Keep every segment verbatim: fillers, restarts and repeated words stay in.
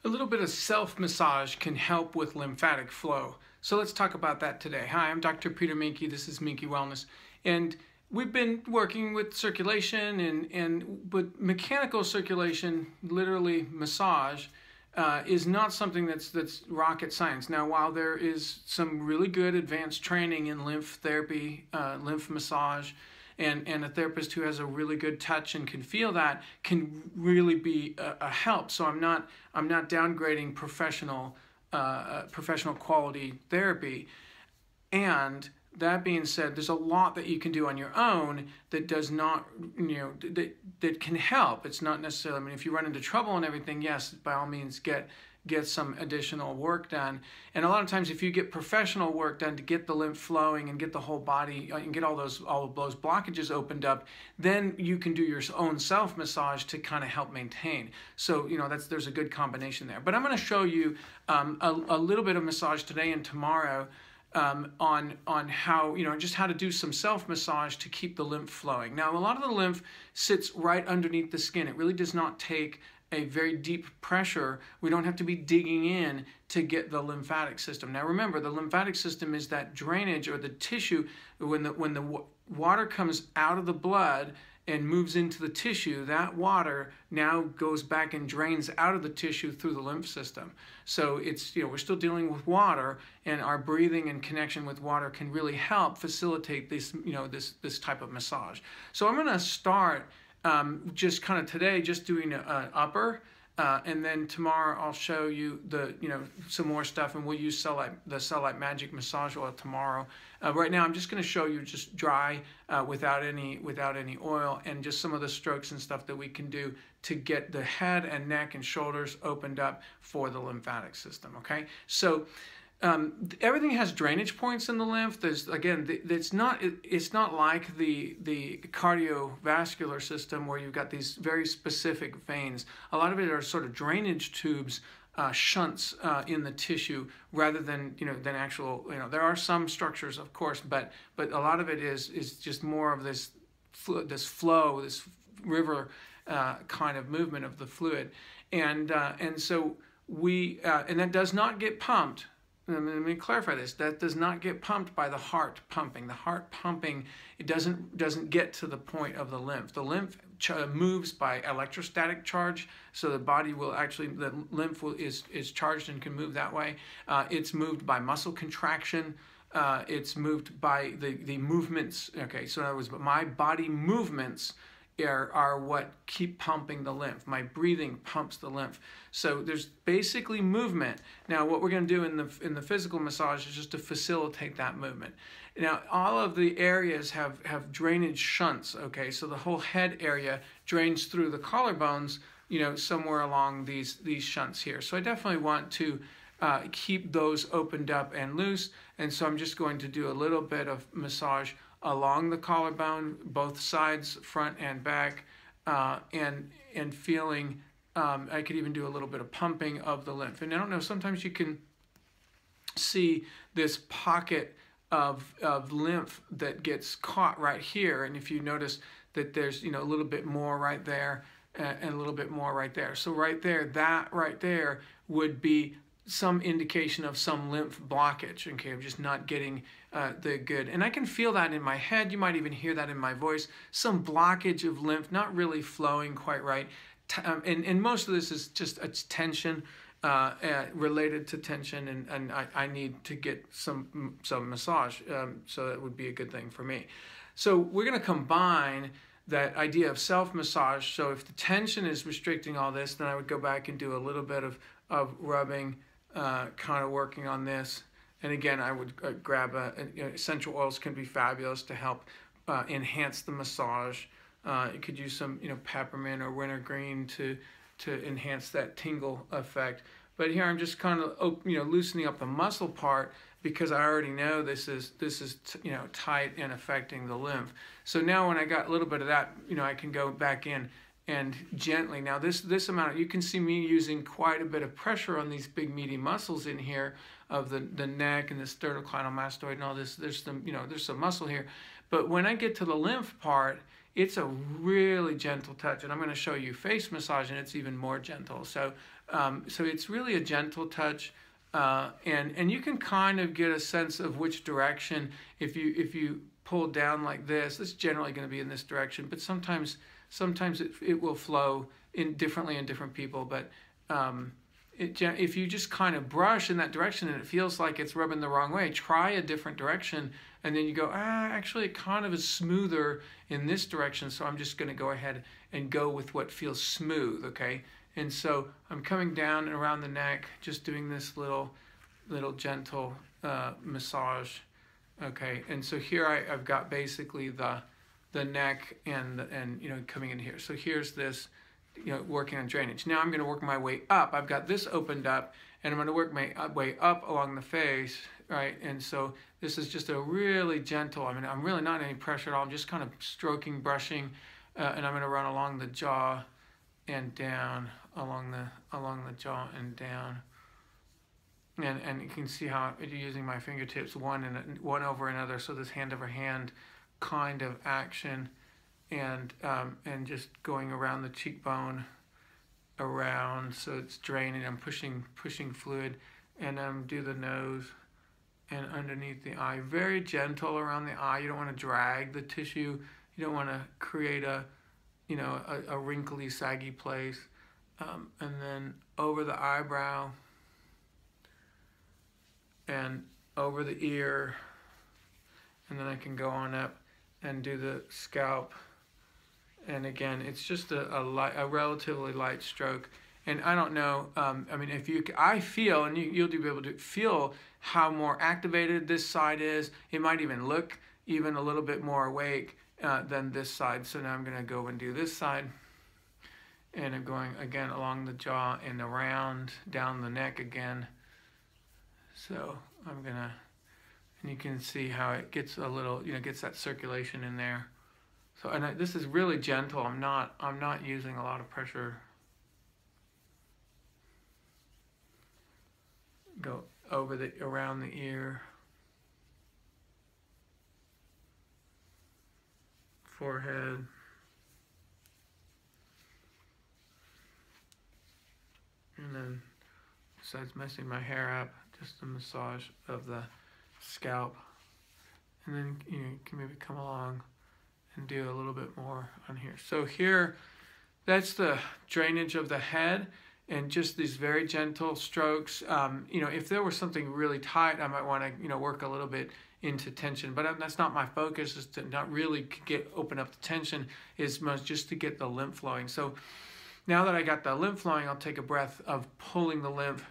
A little bit of self-massage can help with lymphatic flow. So let's talk about that today. Hi, I'm Doctor Peter Minke. This is Minke Wellness. And we've been working with circulation and, and but mechanical circulation, literally massage, uh, is not something that's, that's rocket science. Now, while there is some really good advanced training in lymph therapy, uh, lymph massage, And, and a therapist who has a really good touch and can feel that can really be a, a help. So I'm not I'm not downgrading professional uh, professional quality therapy. And that being said, there's a lot that you can do on your own that does not, you know, that that can help. It's not necessarily, I mean, if you run into trouble and everything, yes, by all means, get get some additional work done. And a lot of times if you get professional work done to get the lymph flowing and get the whole body and get all those all of those blockages opened up, then you can do your own self massage to kind of help maintain. So, you know, that's there's a good combination there. But I'm going to show you um, a, a little bit of massage today and tomorrow um, on on how, you know, just how to do some self massage to keep the lymph flowing. Now, a lot of the lymph sits right underneath the skin. It really does not take a very deep pressure. We don't have to be digging in to get the lymphatic system. Now remember, the lymphatic system is that drainage or the tissue. When the when the water comes out of the blood and moves into the tissue, that water now goes back and drains out of the tissue through the lymph system. So it's, you know, we're still dealing with water, and our breathing and connection with water can really help facilitate this, you know, this this type of massage. So I'm going to start Um, just kind of today, just doing an upper, uh, and then tomorrow I'll show you the, you know, some more stuff, and we'll use cellulite, the Cellulite Magic Massage Oil tomorrow. Uh, right now, I'm just going to show you just dry, uh, without any without any oil, and just some of the strokes and stuff that we can do to get the head and neck and shoulders opened up for the lymphatic system. Okay, so. Um, everything has drainage points in the lymph. There's, again, it's not it's not like the the cardiovascular system where you've got these very specific veins. A lot of it are sort of drainage tubes, uh, shunts uh, in the tissue, rather than, you know, than actual, you know, there are some structures, of course, but but a lot of it is is just more of this this flow, this river uh, kind of movement of the fluid, and uh, and so we uh, and that does not get pumped. Let me clarify this. That does not get pumped by the heart pumping. The heart pumping, it doesn't doesn't get to the point of the lymph. The lymph moves by electrostatic charge, so the body will actually, the lymph will, is is charged and can move that way. Uh, it's moved by muscle contraction. Uh, it's moved by the the movements. Okay, so in other words, my body movements Are, are what keep pumping the lymph. My breathing pumps the lymph. So there's basically movement. Now what we're going to do in the in the physical massage is just to facilitate that movement. Now all of the areas have have drainage shunts. Okay, so the whole head area drains through the collarbones, you know, somewhere along these these shunts here. So I definitely want to uh, keep those opened up and loose. And so I'm just going to do a little bit of massage along the collarbone, both sides, front and back, uh, and and feeling. Um, I could even do a little bit of pumping of the lymph. And I don't know, sometimes you can see this pocket of of lymph that gets caught right here, and if you notice that there's, you know, a little bit more right there, uh, and a little bit more right there. So right there, that right there would be some indication of some lymph blockage. Okay, I'm just not getting uh, the good, and I can feel that in my head. You might even hear that in my voice. Some blockage of lymph, not really flowing quite right, T um, and and most of this is just a tension, uh, uh, related to tension, and and I, I need to get some some massage. Um, so that would be a good thing for me. So we're going to combine that idea of self massage. So if the tension is restricting all this, then I would go back and do a little bit of of rubbing. Uh, kind of working on this, and again, I would uh, grab a, a you know, essential oils can be fabulous to help uh, enhance the massage. Uh, you could use some, you know, peppermint or wintergreen to to enhance that tingle effect. But here I'm just kind of, you know, loosening up the muscle part, because I already know this is this is t you know, tight and affecting the lymph. So now when I got a little bit of that, you know, I can go back in and gently. Now this this amount, you can see me using quite a bit of pressure on these big meaty muscles in here of the the neck and the sternocleidomastoid and all this. There's some, you know, there's some muscle here, but when I get to the lymph part, it's a really gentle touch, and I'm going to show you face massage, and it's even more gentle. So Um, so it's really a gentle touch. Uh, and and you can kind of get a sense of which direction. If you if you pull down like this, it's generally going to be in this direction. But sometimes sometimes it it will flow in differently in different people. But um, it, if you just kind of brush in that direction and it feels like it's rubbing the wrong way, try a different direction, and then you go, ah, actually it kind of is smoother in this direction. So I'm just going to go ahead and go with what feels smooth. Okay. And so I'm coming down and around the neck, just doing this little, little gentle uh, massage, okay. And so here I, I've got basically the, the neck and and you know coming in here. So here's this, you know, working on drainage. Now I'm going to work my way up. I've got this opened up, and I'm going to work my way up along the face, right. And so this is just a really gentle. I mean, I'm really not any pressure at all. I'm just kind of stroking, brushing, uh, and I'm going to run along the jaw and down along the along the jaw and down, and and you can see how I'm using my fingertips one and one over another, so this hand over hand kind of action, and um, and just going around the cheekbone, around, so it's draining. I'm pushing pushing fluid, and um do the nose and underneath the eye, very gentle around the eye. You don't want to drag the tissue. You don't want to create a you know, a, a wrinkly, saggy place, um, and then over the eyebrow, and over the ear, and then I can go on up and do the scalp, and again, it's just a, a, light, a relatively light stroke, and I don't know, um, I mean, if you, I feel, and you, you'll be able to feel how more activated this side is. It might even look even a little bit more awake Uh, than this side. So now I'm going to go and do this side, and I'm going again along the jaw and around down the neck again. So I'm gonna, and you can see how it gets a little, you know, gets that circulation in there. So and I, this is really gentle. I'm not I'm not using a lot of pressure. Go over the around the ear, forehead, and then besides messing my hair up, just a massage of the scalp, and then you know, you can maybe come along and do a little bit more on here. So here, that's the drainage of the head, and just these very gentle strokes. Um, you know, if there was something really tight, I might want to you know work a little bit into tension, but that's not my focus. Is to not really get open up the tension, is much just to get the lymph flowing. So now that I got the lymph flowing, I'll take a breath of pulling the lymph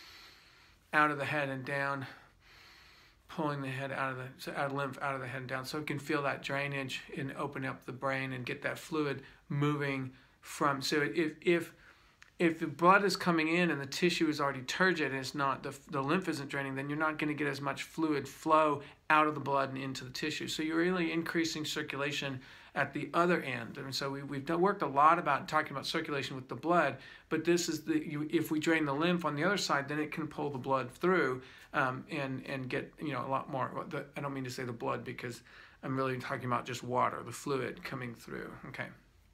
out of the head and down, pulling the head out of the so out of lymph out of the head and down, so it can feel that drainage and open up the brain and get that fluid moving from. So if if if the blood is coming in and the tissue is already turgid and it's not, the, the lymph isn't draining, then you're not going to get as much fluid flow out of the blood and into the tissue. So you're really increasing circulation at the other end. And so we, we've done, worked a lot about talking about circulation with the blood, but this is the, you, if we drain the lymph on the other side, then it can pull the blood through um, and, and get, you know, a lot more. The, I don't mean to say the blood because I'm really talking about just water, the fluid coming through, okay?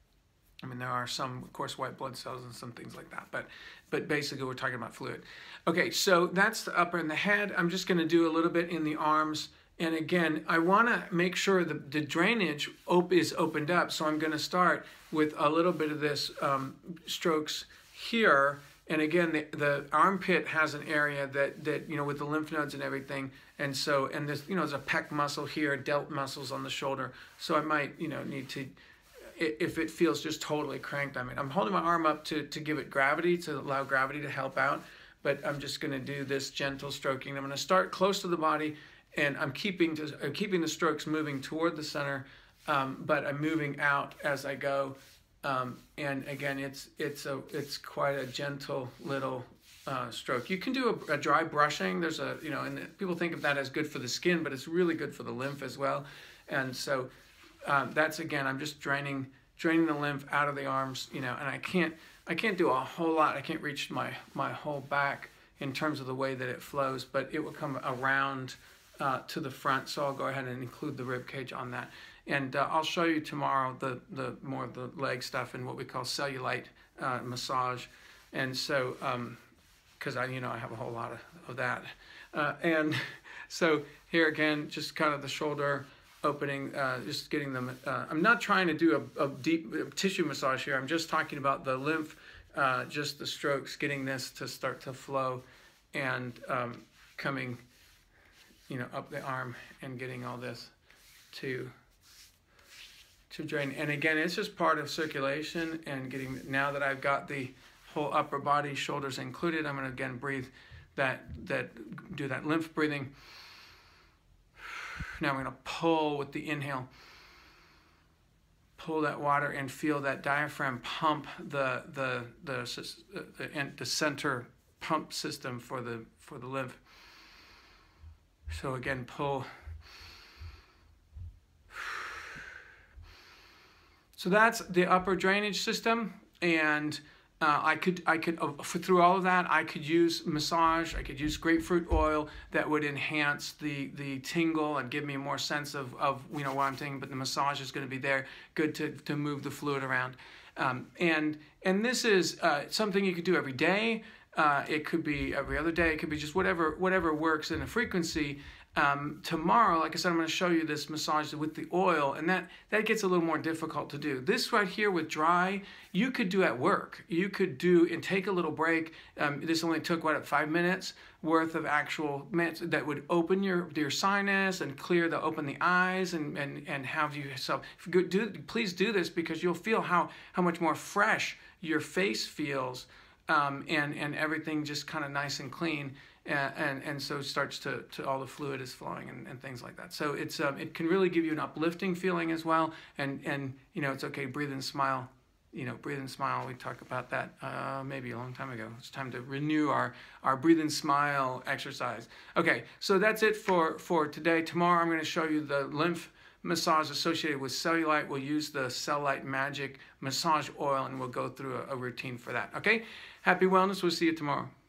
I mean, there are some, of course, white blood cells and some things like that, but but basically we're talking about fluid. Okay, so that's the upper and the head. I'm just going to do a little bit in the arms. And again, I want to make sure the, the drainage op is opened up. So I'm going to start with a little bit of this um, strokes here. And again, the, the armpit has an area that, that, you know, with the lymph nodes and everything. And so, and there's, you know, there's a pec muscle here, delt muscles on the shoulder. So I might, you know, need to, if it feels just totally cranked, I mean, I'm holding my arm up to, to give it gravity, to allow gravity to help out, but I'm just going to do this gentle stroking. I'm going to start close to the body, and I'm keeping to, I'm keeping the strokes moving toward the center, um, but I'm moving out as I go. Um, and again, it's it's a it's quite a gentle little uh, stroke. You can do a, a dry brushing. There's a you know, and people think of that as good for the skin, but it's really good for the lymph as well. And so. Um, that's again, I'm just draining, draining the lymph out of the arms, you know, and I can't, I can't do a whole lot. I can't reach my, my whole back in terms of the way that it flows, but it will come around uh, to the front. So I'll go ahead and include the rib cage on that. And uh, I'll show you tomorrow the, the more of the leg stuff and what we call cellulite uh, massage. And so, because um, I, you know, I have a whole lot of, of that. Uh, and so here again, just kind of the shoulder opening, uh, just getting them. Uh, I'm not trying to do a, a deep tissue massage here. I'm just talking about the lymph, uh, just the strokes, getting this to start to flow and um, coming, you know, up the arm and getting all this to to drain. And again, it's just part of circulation and getting, now that I've got the whole upper body, shoulders included, I'm going to again breathe that, that do that lymph breathing. Now I'm going to pull with the inhale. Pull that water and feel that diaphragm pump the the the the, the center pump system for the for the lymph. So again, pull. So that's the upper drainage system, and uh, I could I could uh, through all of that I could use massage. I could use grapefruit oil that would enhance the the tingle and give me more sense of of you know what I'm thinking. But the massage is going to be there, good to to move the fluid around, um, and and this is uh, something you could do every day. Uh, it could be every other day. It could be just whatever whatever works in a frequency. Um, tomorrow, like I said, I'm going to show you this massage with the oil, and that, that gets a little more difficult to do. This right here with dry, you could do at work. You could do and take a little break. Um, this only took, what, five minutes worth of actual minutes that would open your your sinus and clear the open the eyes and and and have you so do please do this, because you'll feel how how much more fresh your face feels, um, and and everything just kind of nice and clean. And, and and so it starts to, to all the fluid is flowing and, and things like that. So it's um, it can really give you an uplifting feeling as well. And and you know, it's okay, breathe and smile. You know, breathe and smile. We talked about that uh, maybe a long time ago. It's time to renew our our breathe and smile exercise. Okay, so that's it for for today. Tomorrow I'm going to show you the lymph massage associated with cellulite. We'll use the Cellulite Magic massage oil, and we'll go through a, a routine for that. Okay, happy wellness. We'll see you tomorrow.